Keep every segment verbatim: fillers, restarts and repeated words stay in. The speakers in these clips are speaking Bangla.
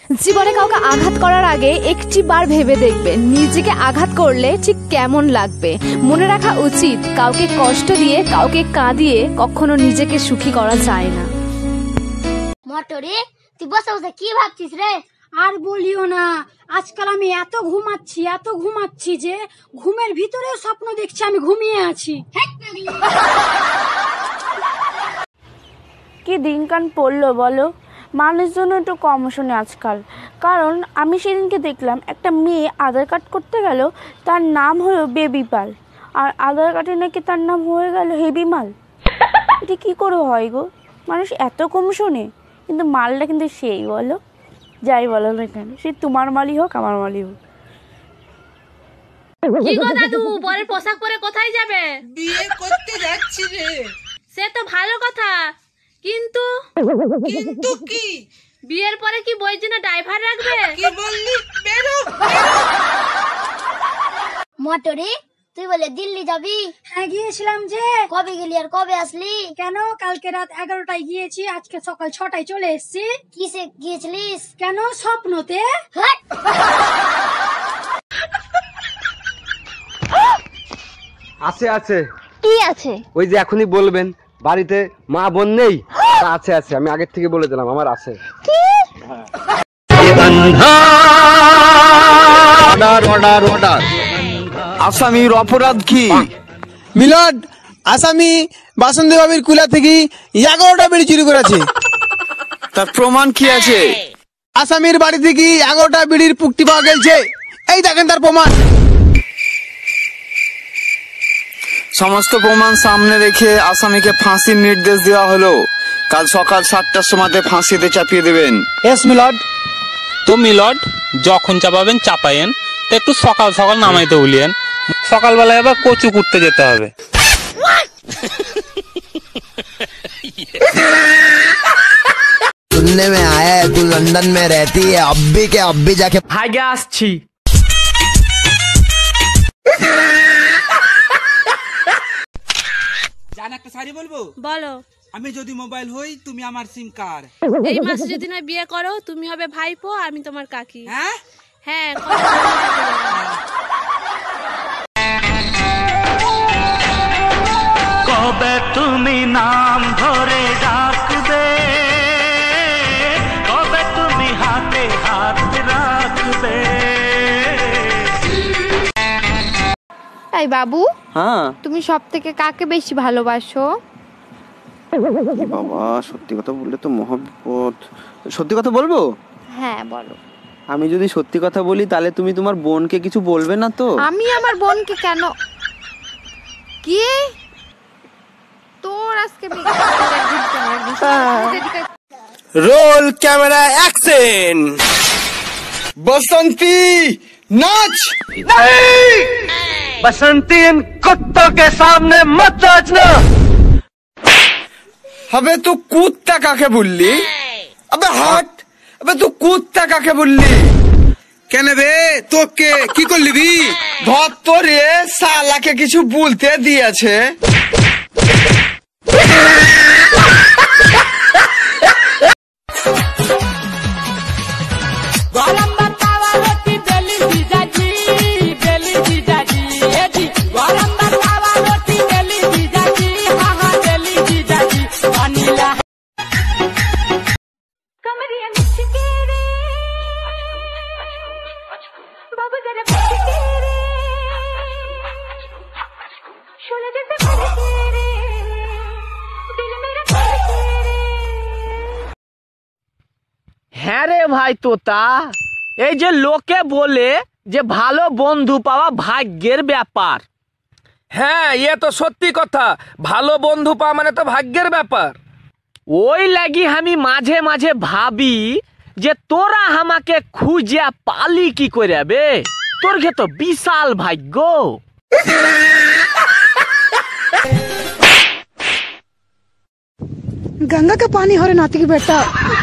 জীবনে কাউকে আঘাত করার আগে একটি বার ভেবে দেখবে নিজেকে আঘাত করলে ঠিক কেমন লাগবে। মনে রাখা উচিত কাউকে কষ্ট দিয়ে কাউকে কাঁদিয়ে কখনো নিজেকে সুখী করা যায় না। মটরে তুই বসে বসে কি ভাবছিস রে? আর বলিও না, আজকাল আমি এত ঘুমাচ্ছি এত ঘুমাচ্ছি যে ঘুমের ভিতরেও স্বপ্ন দেখছি আমি ঘুমিয়ে আছি। কি দিনকান পড়লো বলো, মানুষজন একটু কম শোনে আজকাল। কারণ আমি সেদিনকে দেখলাম একটা মেয়ে আধার কার্ড করতে গেল, তার নাম হলো বেবি পাল, আর আধার কার্ডে নাকি তার নাম হয়ে গেল হেভি মাল। এটা কী করে হয় গো? মানুষ এত কম শোনে, কিন্তু মালটা কিন্তু সেই বলো, যাই বলো না কেন, সে তোমার মালই হোক আমার মালই হোক। কি গো দাদু, পরের পোশাক পরে কোথায় যাবে? বিয়ে করতে যাচ্ছি রে। সে তো ভালো কথা, কিন্তু কিন্তু কি? বিয়ের পরে কি বইয়ের জন্য ড্রাইভার রাখবে? কি বললি? বেরো। মটরে তুই বলে দিল্লি যাবি? হ্যাঁ গিয়েছিলাম। যে কবে গেলি আর কবে আসলি? কেন, কালকে রাত এগারোটায় গিয়েছি, আজকে সকাল ছটায় চলে এসছি। কিসে গিয়েছিলিস? কেন, স্বপ্নতে। আছে আছে। কি আছে? ওই যে এখনই বলবেন বাড়িতে মা বোন নেই, আছে আছে, আমি আগের থেকে বলে দিলাম আমার আছে। আসামির অপরাধ কি? মিলন, আসামি বাসন্তী বাবির কুলা থেকে এগারোটা বিড়ি চুরি করেছে। তার প্রমাণ কি আছে? আসামির বাড়ি থেকে এগারোটা বিড়ির পুকটি পাওয়া গেছে, এই দেখেন তার প্রমাণ। সমস্ত প্রমাণ সামনে রেখে আসামিকে ফাঁসির নির্দেশ দেওয়া হলো। কাল সকাল সাতটার সময় ফাঁসিতে চাপিয়ে দেবেন। এস মিলন। তো মিলন, যখন চাপাবেন চাপায়েন, তো একটু সকাল সকাল নামাইতে বলিয়েন, সকালবেলায় আবার কচু কুটতে যেতে হবে। सुनने में आया है तू लंदन में रहती है, अब भी के अब भी जाके ভাগে আসছি। জান একটা শাড়ি বলবো? বলো। আমি যদি মোবাইল হই, তুমি আমার সিম কার্ড। এই মাসে যদি না বিয়ে করো, তুমি হবে ভাইপো, আমি তোমার কাকি। হ্যাঁ হ্যাঁ। কবে তুমি নাম ধরে ডাকবে, কবে তুমি হাতে হাত রাখবে। এই বাবু, হ্যাঁ তুমি সব থেকে কাকে বেশি ভালোবাসো? বাবা, সত্যি কথা বললে তো মহাবিপদ। সত্যি কথা বলবো? হ্যাঁ বলো। আমি যদি সত্যি কথা বলি তাহলে তুমি তোমার বোনকে কিছু বলবে না তো? আমি আমার বোনকে কেন? কি তোর আজকে রোল ক্যামেরা অ্যাকশন। बसंती नाच। नहीं, बसंती इन कुत्तों के सामने मत नाचना। अबे तू कुत्ता काके बोलली? अबे हट। अबे तू कुत्ता काके बोलली? কেন রে, তোকে কি করলি? ধর তোরে শালাকে কিছু বলতে দিয়েছে। হ্যাঁ রে ভাই তোতা, এই যে লোকে বলে যে ভালো বন্ধু পাওয়া ভাগ্যের ব্যাপার। হ্যাঁ, এ তো সত্যি কথা, ভালো বন্ধু পাওয়া মানে তো ভাগ্যের ব্যাপার। ওই লাগি আমি মাঝে মাঝে ভাবি যে তোরা আমাকে খুঁজে পালি কি করে বে, তোর ঘে তো বিশাল ভাগ্য। गंगा का पानी हो रे नाती की बेटा।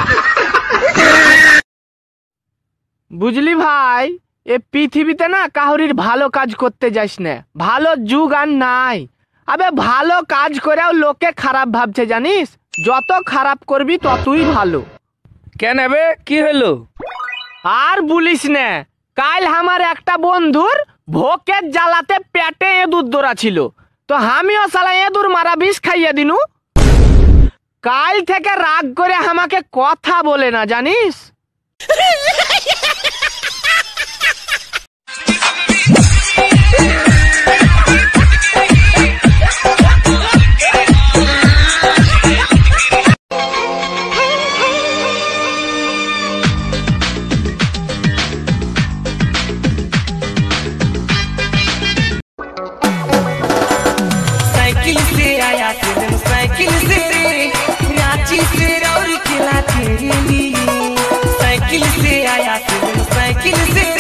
বুঝলি ভাই, এ পৃথিবীতে না কাহরির ভালো কাজ করতে যাস না, ভালো যুগ আর নাই। আবে ভালো কাজ করেও লোকে খারাপ ভাবছে জানিস, যত খারাপ করবি ততই ভালো। কেন বে, কি হলো? আর বলিস না, কাল আমার একটা বন্ধুর ভোকের জ্বালাতে পেটে এঁদুর দৌড়া ছিল, তো আমিও সালা এঁদুর মারা বিষ খাইয়ে দিনু। কাল থেকে রাগ করে আমাকে কথা বলে না জানিস। साइकिल से आया तेरे साइकिल से रे रांची से और खिला तेरे लिए साइकिल से आया तेरे साइकिल से